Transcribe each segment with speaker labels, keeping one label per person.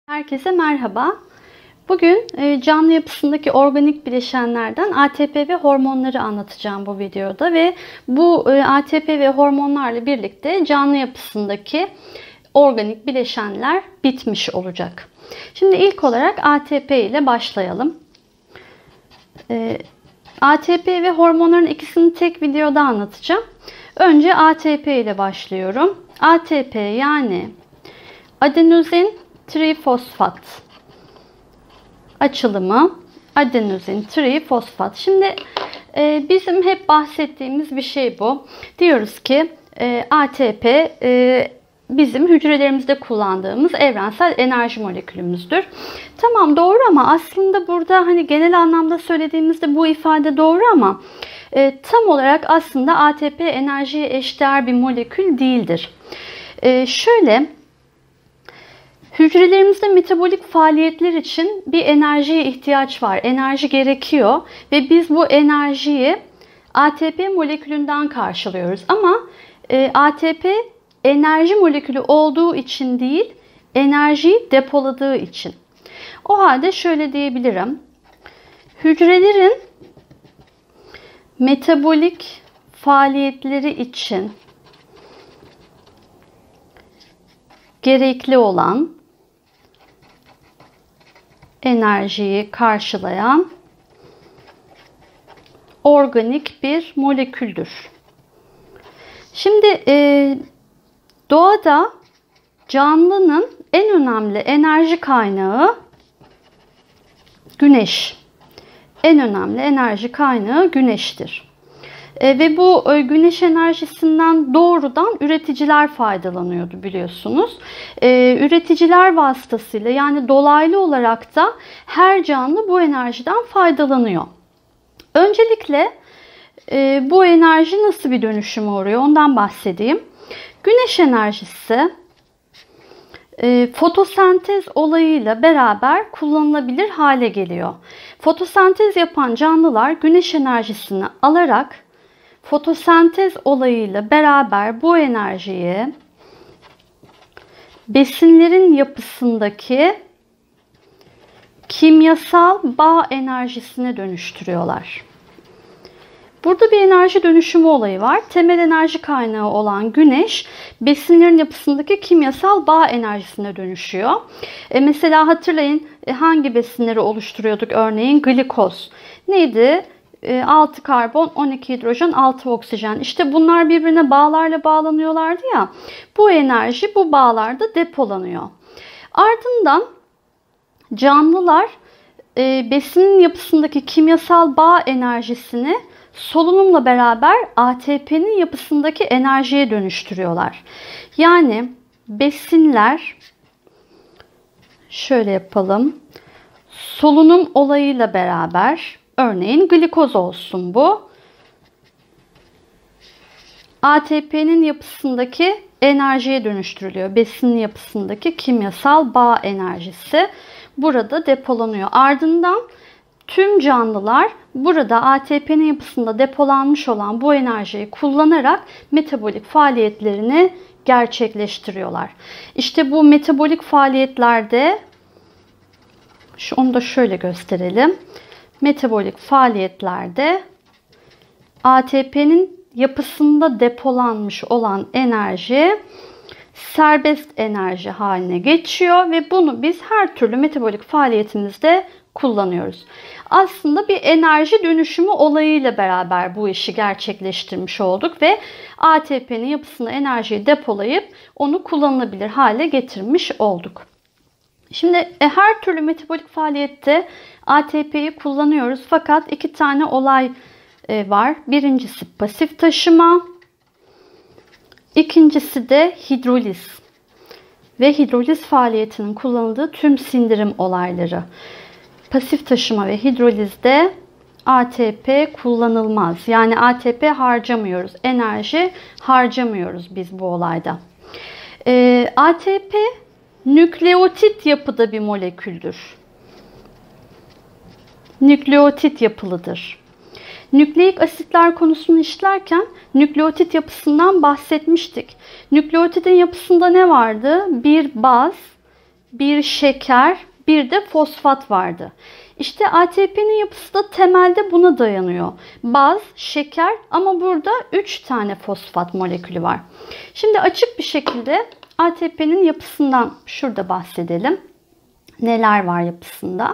Speaker 1: Herkese merhaba. Bugün canlı yapısındaki organik bileşenlerden ATP ve hormonları anlatacağım bu videoda ve bu ATP ve hormonlarla birlikte canlı yapısındaki organik bileşenler bitmiş olacak. Şimdi ilk olarak ATP ile başlayalım. ATP ve hormonların ikisini tek videoda anlatacağım. Önce ATP ile başlıyorum. ATP yani adenozin trifosfat açılımı adenozin trifosfat. Şimdi bizim hep bahsettiğimiz bir şey bu. Diyoruz ki ATP bizim hücrelerimizde kullandığımız evrensel enerji molekülümüzdür. Tamam, doğru, ama aslında burada hani genel anlamda söylediğimizde bu ifade doğru ama tam olarak aslında ATP enerjiye eşdeğer bir molekül değildir. Şöyle, hücrelerimizde metabolik faaliyetler için bir enerjiye ihtiyaç var. Enerji gerekiyor ve biz bu enerjiyi ATP molekülünden karşılıyoruz. Ama ATP enerji molekülü olduğu için değil, enerjiyi depoladığı için. O halde şöyle diyebilirim. Hücrelerin metabolik faaliyetleri için gerekli olan enerjiyi karşılayan organik bir moleküldür. Şimdi doğada canlının en önemli enerji kaynağı güneş. En önemli enerji kaynağı güneştir. Ve bu güneş enerjisinden doğrudan üreticiler faydalanıyordu, biliyorsunuz. Üreticiler vasıtasıyla, yani dolaylı olarak da her canlı bu enerjiden faydalanıyor. Öncelikle bu enerji nasıl bir dönüşüme uğruyor ondan bahsedeyim. Güneş enerjisi fotosentez olayıyla beraber kullanılabilir hale geliyor. Fotosentez yapan canlılar güneş enerjisini alarak fotosentez olayıyla beraber bu enerjiyi besinlerin yapısındaki kimyasal bağ enerjisine dönüştürüyorlar. Burada bir enerji dönüşümü olayı var. Temel enerji kaynağı olan güneş besinlerin yapısındaki kimyasal bağ enerjisine dönüşüyor. Mesela hatırlayın, hangi besinleri oluşturuyorduk? Örneğin glikoz. Neydi? 6 karbon, 12 hidrojen, 6 oksijen. İşte bunlar birbirine bağlarla bağlanıyorlardı ya. Bu enerji bu bağlarda depolanıyor. Ardından canlılar besinin yapısındaki kimyasal bağ enerjisini solunumla beraber ATP'nin yapısındaki enerjiye dönüştürüyorlar. Yani besinler, şöyle yapalım, solunum olayıyla beraber, örneğin glikoz olsun bu, ATP'nin yapısındaki enerjiye dönüştürülüyor. Besinin yapısındaki kimyasal bağ enerjisi burada depolanıyor. Ardından tüm canlılar burada ATP'nin yapısında depolanmış olan bu enerjiyi kullanarak metabolik faaliyetlerini gerçekleştiriyorlar. İşte bu metabolik faaliyetlerde, onu da şöyle gösterelim. Metabolik faaliyetlerde ATP'nin yapısında depolanmış olan enerji serbest enerji haline geçiyor ve bunu biz her türlü metabolik faaliyetimizde kullanıyoruz. Aslında bir enerji dönüşümü olayıyla beraber bu işi gerçekleştirmiş olduk ve ATP'nin yapısına enerjiyi depolayıp onu kullanılabilir hale getirmiş olduk. Şimdi her türlü metabolik faaliyette ATP'yi kullanıyoruz, fakat iki tane olay var. Birincisi pasif taşıma, ikincisi de hidroliz ve hidroliz faaliyetinin kullanıldığı tüm sindirim olayları. Pasif taşıma ve hidrolizde ATP kullanılmaz. Yani ATP harcamıyoruz. Enerji harcamıyoruz biz bu olayda. ATP nükleotit yapıda bir moleküldür. Nükleotit yapılıdır. Nükleik asitler konusunu işlerken nükleotit yapısından bahsetmiştik. Nükleotidin yapısında ne vardı? Bir baz, bir şeker, bir de fosfat vardı. İşte ATP'nin yapısı da temelde buna dayanıyor. Baz, şeker ama burada 3 tane fosfat molekülü var. Şimdi açık bir şekilde ATP'nin yapısından şurada bahsedelim. Neler var yapısında?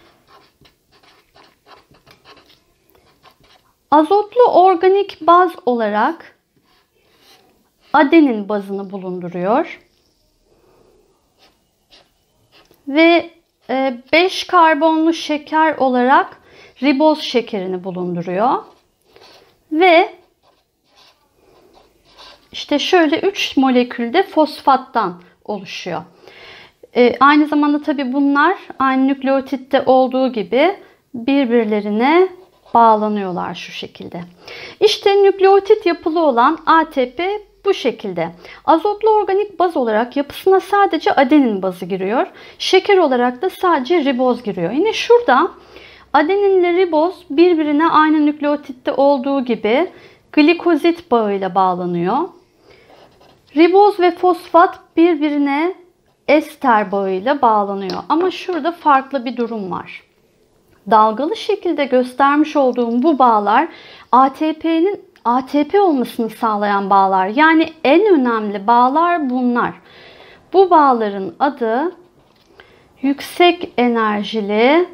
Speaker 1: Azotlu organik baz olarak adenin bazını bulunduruyor. Ve 5 karbonlu şeker olarak riboz şekerini bulunduruyor. Ve işte şöyle 3 molekül de fosfattan oluşuyor. Aynı zamanda tabii bunlar aynı nükleotitte olduğu gibi birbirlerine bağlanıyorlar şu şekilde. İşte nükleotit yapılı olan ATP bu şekilde. Azotlu organik baz olarak yapısına sadece adenin bazı giriyor. Şeker olarak da sadece riboz giriyor. Yine şurada adeninle riboz birbirine aynı nükleotitte olduğu gibi glikozit bağıyla bağlanıyor. Riboz ve fosfat birbirine ester bağıyla bağlanıyor. Ama şurada farklı bir durum var. Dalgalı şekilde göstermiş olduğum bu bağlar ATP'nin ATP olmasını sağlayan bağlar. Yani en önemli bağlar bunlar. Bu bağların adı yüksek enerjili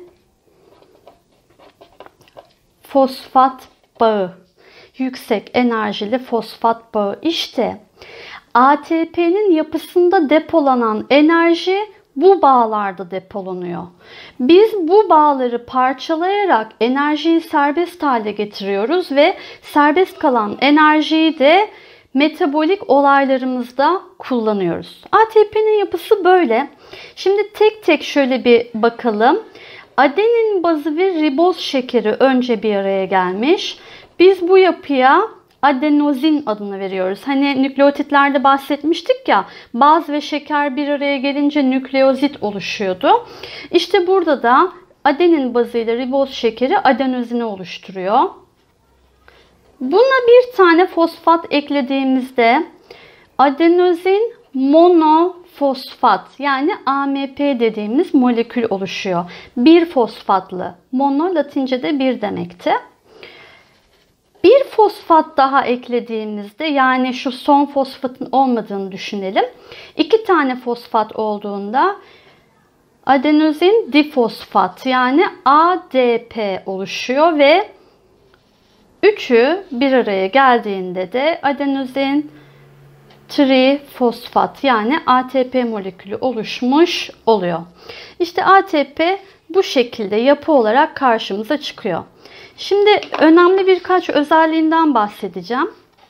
Speaker 1: fosfat bağı. Yüksek enerjili fosfat bağı. İşte ATP'nin yapısında depolanan enerji bu bağlarda depolanıyor. Biz bu bağları parçalayarak enerjiyi serbest hale getiriyoruz ve serbest kalan enerjiyi de metabolik olaylarımızda kullanıyoruz. ATP'nin yapısı böyle. Şimdi tek tek şöyle bir bakalım. Adenin bazı ve riboz şekeri önce bir araya gelmiş. Biz bu yapıya adenozin adını veriyoruz. Hani nükleotitlerde bahsetmiştik ya, baz ve şeker bir araya gelince nükleozit oluşuyordu. İşte burada da adenin bazıyla riboz şekeri adenozini oluşturuyor. Buna bir tane fosfat eklediğimizde adenozin monofosfat yani AMP dediğimiz molekül oluşuyor. Bir fosfatlı. Mono Latince'de bir demekti. Bir fosfat daha eklediğimizde yani şu son fosfatın olmadığını düşünelim. 2 tane fosfat olduğunda adenozin difosfat yani ADP oluşuyor ve üçü bir araya geldiğinde de adenozin trifosfat yani ATP molekülü oluşmuş oluyor. İşte ATP bu şekilde yapı olarak karşımıza çıkıyor. Şimdi önemli birkaç özelliğinden bahsedeceğim.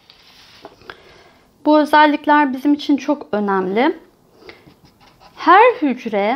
Speaker 1: Bu özellikler bizim için çok önemli. Her hücre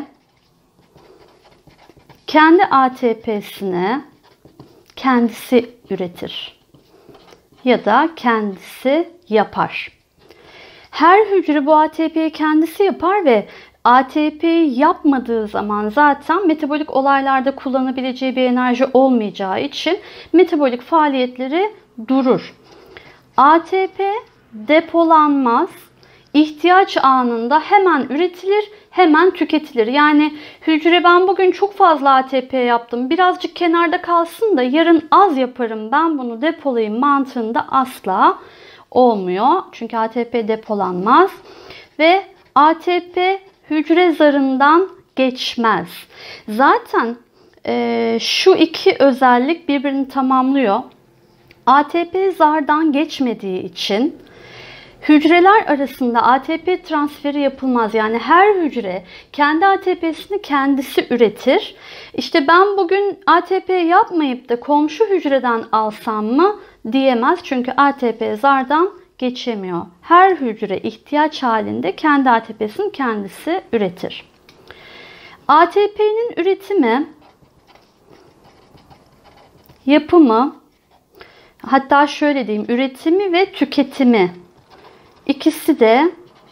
Speaker 1: kendi ATP'sini kendisi üretir ya da kendisi yapar. Her hücre bu ATP'yi kendisi yapar ve ATP'yi yapmadığı zaman zaten metabolik olaylarda kullanabileceği bir enerji olmayacağı için metabolik faaliyetleri durur. ATP depolanmaz, ihtiyaç anında hemen üretilir, hemen tüketilir. Yani hücre ben bugün çok fazla ATP yaptım, birazcık kenarda kalsın da yarın az yaparım, ben bunu depolayayım mantığında asla olmuyor. Çünkü ATP depolanmaz ve ATP hücre zarından geçmez. Zaten şu iki özellik birbirini tamamlıyor. ATP zardan geçmediği için hücreler arasında ATP transferi yapılmaz. Yani her hücre kendi ATP'sini kendisi üretir. İşte ben bugün ATP yapmayıp da komşu hücreden alsam mı diyemez. Çünkü ATP zardan geçemiyor. Her hücre ihtiyaç halinde kendi ATP'sini kendisi üretir. ATP'nin üretimi, yapımı, hatta şöyle diyeyim, üretimi ve tüketimi ikisi de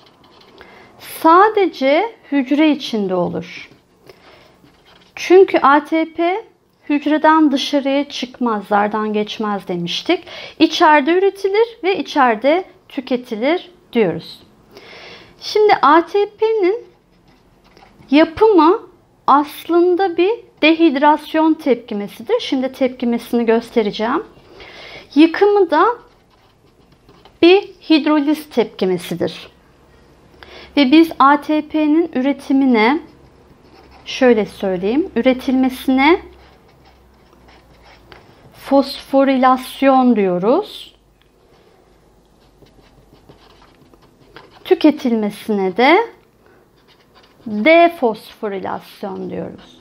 Speaker 1: sadece hücre içinde olur. Çünkü ATP hücreden dışarıya çıkmaz, zardan geçmez demiştik. İçeride üretilir ve içeride tüketilir diyoruz. Şimdi ATP'nin Yapımı aslında bir dehidrasyon tepkimesidir. Şimdi tepkimesini göstereceğim. Yıkımı da bir hidroliz tepkimesidir. Ve biz ATP'nin üretimine, şöyle söyleyeyim, üretilmesine fosforilasyon diyoruz. Tüketilmesine de defosforilasyon diyoruz.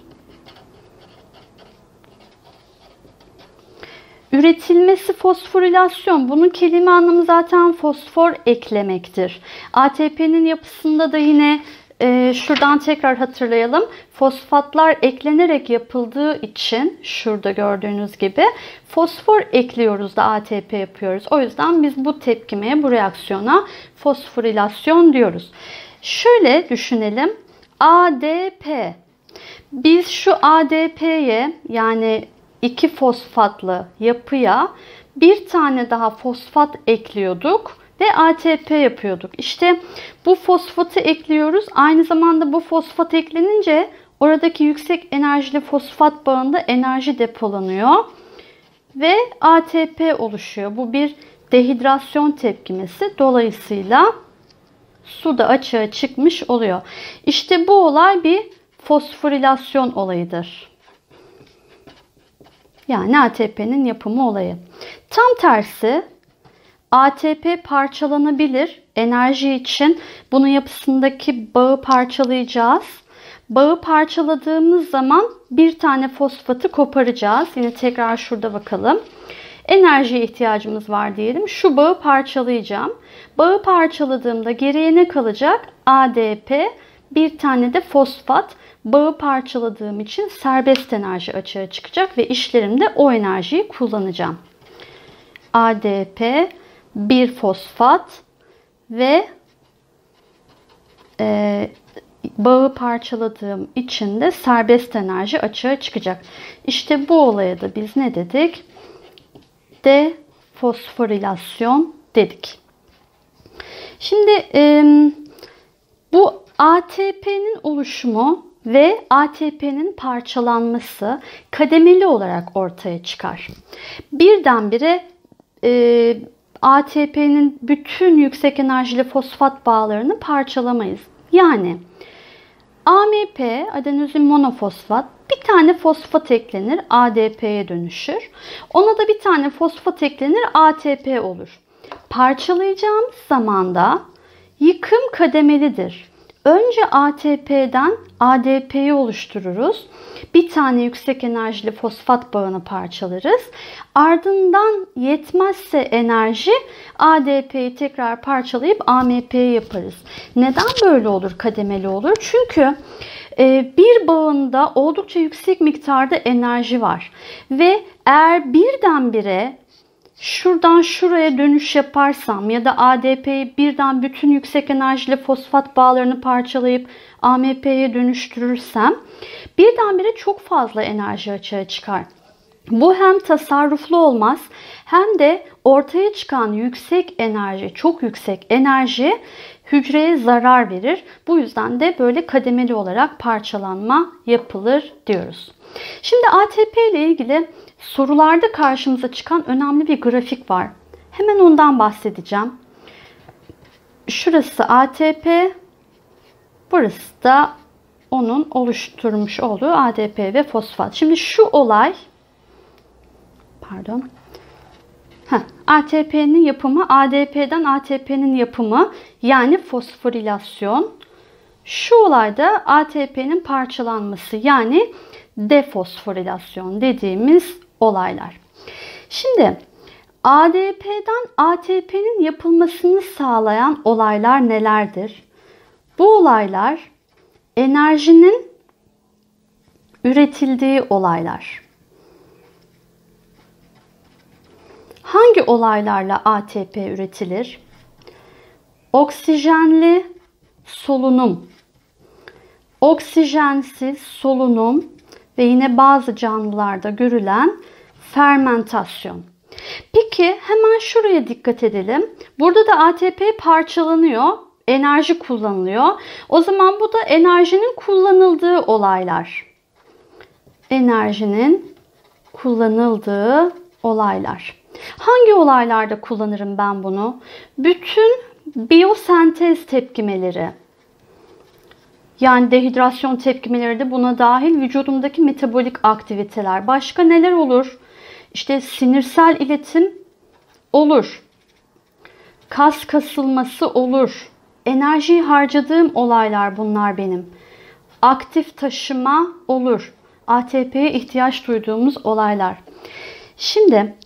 Speaker 1: Üretilmesi fosforilasyon. Bunun kelime anlamı zaten fosfor eklemektir. ATP'nin yapısında da yine şuradan tekrar hatırlayalım. Fosfatlar eklenerek yapıldığı için şurada gördüğünüz gibi fosfor ekliyoruz da ATP yapıyoruz. O yüzden biz bu tepkimeye, bu reaksiyona fosforilasyon diyoruz. Şöyle düşünelim. ADP. Biz şu ADP'ye, yani 2 fosfatlı yapıya bir tane daha fosfat ekliyorduk ve ATP yapıyorduk. İşte bu fosfatı ekliyoruz. Aynı zamanda bu fosfat eklenince oradaki yüksek enerjili fosfat bağında enerji depolanıyor ve ATP oluşuyor. Bu bir dehidrasyon tepkimesi. Dolayısıyla su da açığa çıkmış oluyor. İşte bu olay bir fosforilasyon olayıdır. Yani ATP'nin yapımı olayı. Tam tersi, ATP parçalanabilir. Enerji için bunun yapısındaki bağı parçalayacağız. Bağı parçaladığımız zaman bir tane fosfatı koparacağız. Yine tekrar şurada bakalım. Enerjiye ihtiyacımız var diyelim. Şu bağı parçalayacağım. Bağı parçaladığımda geriye ne kalacak? ADP, bir tane de fosfat. Bağı parçaladığım için serbest enerji açığa çıkacak ve işlerimde o enerjiyi kullanacağım. ADP, bir fosfat ve bağı parçaladığım için de serbest enerji açığa çıkacak. İşte bu olaya da biz ne dedik? Defosforilasyon dedik. Şimdi bu ATP'nin oluşumu ve ATP'nin parçalanması kademeli olarak ortaya çıkar. Birdenbire ATP'nin bütün yüksek enerjili fosfat bağlarını parçalamayız. Yani AMP, adenozin monofosfat, bir tane fosfat eklenir, ADP'ye dönüşür. Ona da bir tane fosfat eklenir, ATP olur. Parçalayacağımız zaman da yıkım kademelidir. Önce ATP'den ADP'yi oluştururuz. Bir tane yüksek enerjili fosfat bağını parçalarız. Ardından yetmezse enerji, ADP'yi tekrar parçalayıp AMP'yi yaparız. Neden böyle olur, kademeli olur? Çünkü bir bağında oldukça yüksek miktarda enerji var. Ve eğer birdenbire şuradan şuraya dönüş yaparsam ya da ADP'yi birden bütün yüksek enerjili fosfat bağlarını parçalayıp AMP'ye dönüştürürsem birdenbire çok fazla enerji açığa çıkar. Bu hem tasarruflu olmaz hem de ortaya çıkan yüksek enerji, çok yüksek enerji hücreye zarar verir. Bu yüzden de böyle kademeli olarak parçalanma yapılır diyoruz. Şimdi ATP ile ilgili sorularda karşımıza çıkan önemli bir grafik var. Hemen ondan bahsedeceğim. Şurası ATP, burası da onun oluşturmuş olduğu ADP ve fosfat. Şimdi şu olay, ATP'nin yapımı, ADP'den ATP'nin yapımı, yani fosforilasyon. Şu olayda ATP'nin parçalanması, yani defosforilasyon dediğimiz olaylar. Şimdi ADP'den ATP'nin yapılmasını sağlayan olaylar nelerdir? Bu olaylar enerjinin üretildiği olaylar. Hangi olaylarla ATP üretilir? Oksijenli solunum, oksijensiz solunum ve yine bazı canlılarda görülen fermentasyon. Peki hemen şuraya dikkat edelim. Burada da ATP parçalanıyor. enerji kullanılıyor. O zaman bu da enerjinin kullanıldığı olaylar. Enerjinin kullanıldığı olaylar. Hangi olaylarda kullanırım ben bunu? Bütün biyosentez tepkimeleri. Yani dehidrasyon tepkimeleri de buna dahil, vücudumdaki metabolik aktiviteler. Başka neler olur? İşte sinirsel iletim olur. Kas kasılması olur. Enerjiyi harcadığım olaylar bunlar benim. Aktif taşıma olur. ATP'ye ihtiyaç duyduğumuz olaylar. Şimdi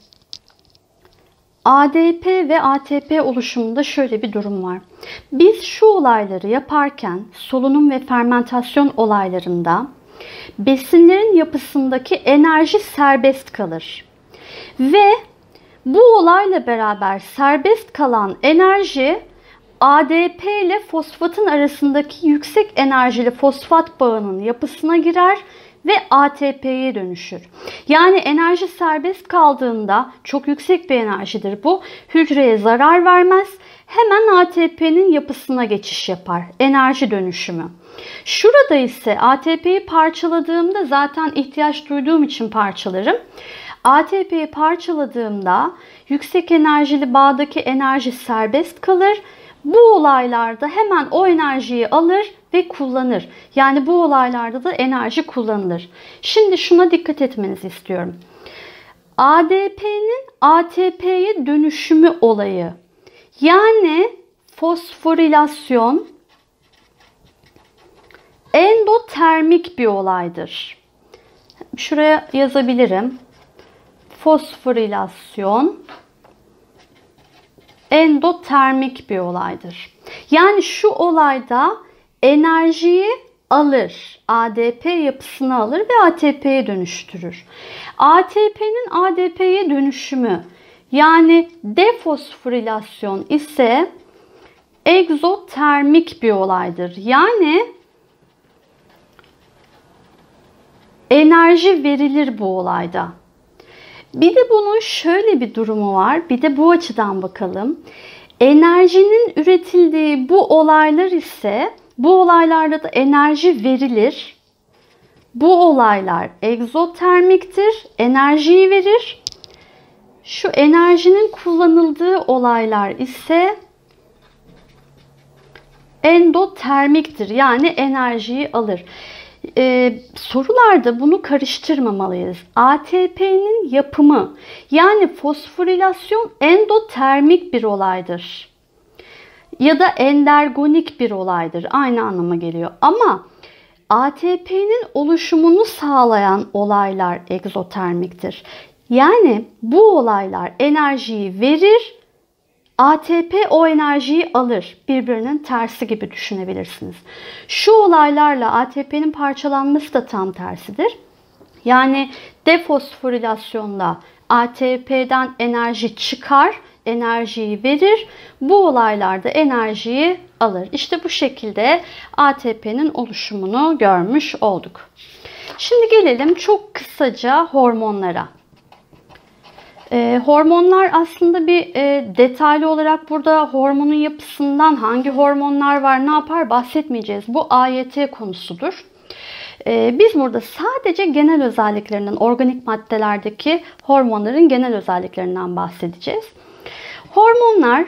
Speaker 1: ADP ve ATP oluşumunda şöyle bir durum var. Biz şu olayları yaparken solunum ve fermentasyon olaylarında besinlerin yapısındaki enerji serbest kalır. Ve bu olayla beraber serbest kalan enerji ADP ile fosfatın arasındaki yüksek enerjili fosfat bağının yapısına girer ve ATP'ye dönüşür. Yani enerji serbest kaldığında, çok yüksek bir enerjidir bu, hücreye zarar vermez, hemen ATP'nin yapısına geçiş yapar. Enerji dönüşümü. Şurada ise ATP'yi parçaladığımda, zaten ihtiyaç duyduğum için parçalarım. ATP'yi parçaladığımda yüksek enerjili bağdaki enerji serbest kalır. Bu olaylarda hemen o enerjiyi alır ve kullanır. Yani bu olaylarda da enerji kullanılır. Şimdi şuna dikkat etmenizi istiyorum. ADP'nin ATP'ye dönüşümü olayı. Yani fosforilasyon endotermik bir olaydır. Şuraya yazabilirim. Fosforilasyon endotermik bir olaydır. Yani şu olayda enerjiyi alır, ADP yapısını alır ve ATP'ye dönüştürür. ATP'nin ADP'ye dönüşümü, yani defosforilasyon ise egzotermik bir olaydır. Yani enerji verilir bu olayda. Bir de bunun şöyle bir durumu var. Bir de bu açıdan bakalım. Enerjinin üretildiği bu olaylar ise, bu olaylarda da enerji verilir. Bu olaylar egzotermiktir. Enerjiyi verir. Şu enerjinin kullanıldığı olaylar ise endotermiktir. Yani enerjiyi alır. Sorularda bunu karıştırmamalıyız. ATP'nin yapımı, yani fosforilasyon endotermik bir olaydır. Ya da endergonik bir olaydır. Aynı anlama geliyor. Ama ATP'nin oluşumunu sağlayan olaylar egzotermiktir. Yani bu olaylar enerjiyi verir, ATP o enerjiyi alır. Birbirinin tersi gibi düşünebilirsiniz. Şu olaylarla ATP'nin parçalanması da tam tersidir. Yani defosforilasyonda ATP'den enerji çıkar, enerjiyi verir. Bu olaylarda enerjiyi alır. İşte bu şekilde ATP'nin oluşumunu görmüş olduk. Şimdi gelelim çok kısaca hormonlara. Hormonlar aslında bir detaylı olarak burada hormonun yapısından, hangi hormonlar var, ne yapar bahsetmeyeceğiz. Bu AYT konusudur. Biz burada sadece genel özelliklerinden, organik maddelerdeki hormonların genel özelliklerinden bahsedeceğiz. Hormonlar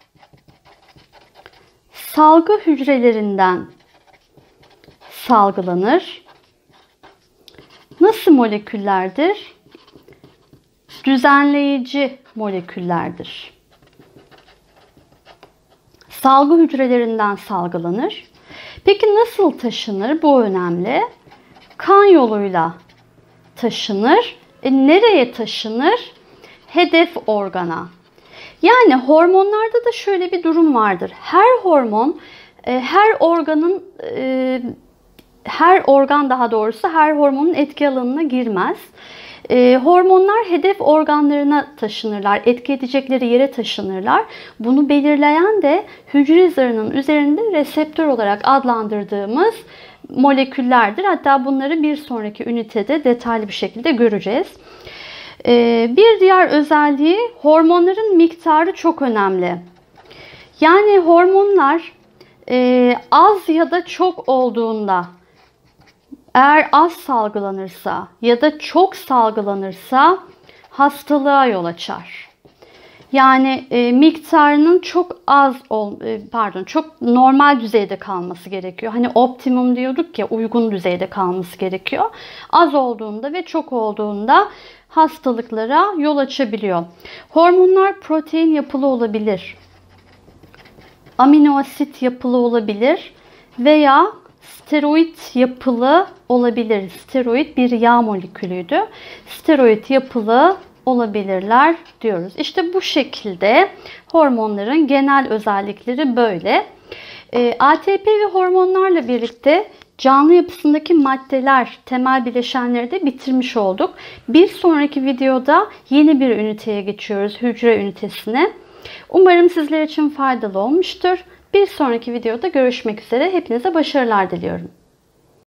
Speaker 1: salgı hücrelerinden salgılanır. Nasıl moleküllerdir? Düzenleyici moleküllerdir. Salgı hücrelerinden salgılanır. Peki nasıl taşınır? Bu önemli. Kan yoluyla taşınır. Nereye taşınır? Hedef organa. Yani hormonlarda da şöyle bir durum vardır. Her hormon, her hormonun etki alanına girmez. Hormonlar hedef organlarına taşınırlar, etki edecekleri yere taşınırlar. Bunu belirleyen de hücre zarının üzerinde reseptör olarak adlandırdığımız moleküllerdir. Hatta bunları bir sonraki ünitede detaylı bir şekilde göreceğiz. Bir diğer özelliği, hormonların miktarı çok önemli. Yani hormonlar Az ya da çok olduğunda, eğer az salgılanırsa ya da çok salgılanırsa hastalığa yol açar. Yani miktarının çok çok normal düzeyde kalması gerekiyor. Hani optimum diyorduk ya, uygun düzeyde kalması gerekiyor. Az olduğunda ve çok olduğunda hastalıklara yol açabiliyor. Hormonlar protein yapılı olabilir, amino asit yapılı olabilir veya steroid yapılı olabilir. Steroid bir yağ molekülüydü. Steroid yapılı olabilirler diyoruz. İşte bu şekilde hormonların genel özellikleri böyle. ATP ve hormonlarla birlikte canlı yapısındaki maddeler, temel bileşenleri de bitirmiş olduk. Bir sonraki videoda yeni bir üniteye geçiyoruz, hücre ünitesine. Umarım sizler için faydalı olmuştur. Bir sonraki videoda görüşmek üzere. Hepinize başarılar diliyorum.